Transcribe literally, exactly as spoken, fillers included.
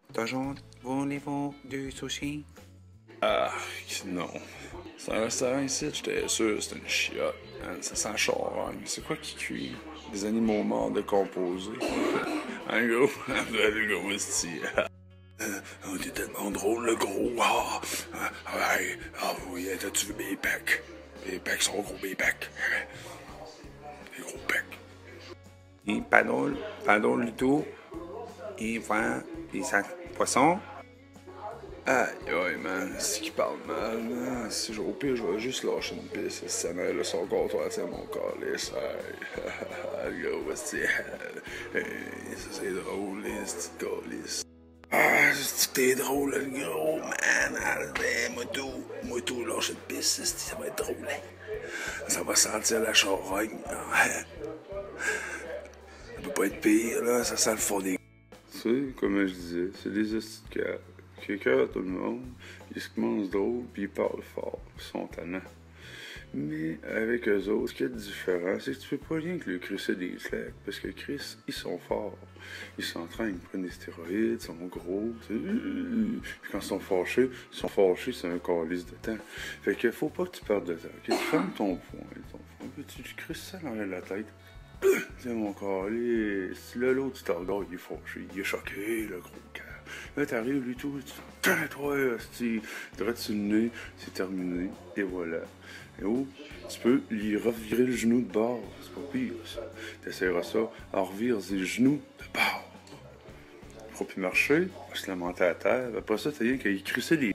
Toujours, voulez-vous du sushi? Ah, non. C'est un restaurant ici, j'étais sûr c'était une chiotte. Man, ça sent charogne. C'est quoi qui cuit? Des animaux morts décomposés. Un gros, un vrai gros esti. On était tellement drôle, le gros. Ah, ah, ouais. Ah oui, t'as-tu vu mes pecs? Mes pecs sont gros, mes pecs. Des gros pecs. Il paddle, paddle du tout. Il vend des sacs poissons. Aïe, aïe, man, c'est qui parle mal, man. Si j'ai au pire, je vais juste lâcher une piste. Si ça n'aille le son comptoir, c'est mon calice. Aïe, gros, c'est. Ça, c'est drôle, les petites calices. Ah, c'est que t'es drôle, le gros, man. Allez, moi tout, moi tout, lâcher une piste, ça va être drôle. Ça va sentir la charogne. Ça peut pas être pire, là, ça sent le fond des. Tu sais, comme je disais, c'est des hosties de cave. Qui écœurent tout le monde, ils se commencent drôle, puis ils parlent fort, ils sont tannants. Mais avec eux autres, ce qui est différent, c'est que tu peux pas rien que lui crisser des claques, parce que Chris, ils sont forts. Ils s'entraînent, ils prennent des stéroïdes, ils sont gros, puis quand ils sont fâchés, ils sont fâchés, c'est un calice de temps. Fait que faut pas que tu perdes de temps. Ok, tu fermes ton poing, ton poing, puis tu crisses ça dans la tête. C'est mon calice. Là, l'autre, tu te regardes, il est fâché, il est choqué, le gros cœur. Là, t'arrives, lui, tout, tu t'en toi, tu droit sur le nez, c'est terminé, et voilà. Et oh, tu peux lui revirer le genou de bord, c'est pas pire, ça. T'essaieras ça, en revire ses genoux de bord. Il faut plus marcher, il va se lamenter à terre, après ça, t'as rien qu'à y crisser des